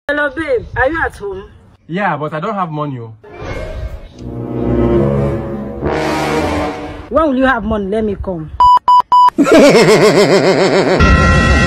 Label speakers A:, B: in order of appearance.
A: Hello, babe. Are you at home?
B: Yeah, but I don't have money.
A: When will you have money? Let me come.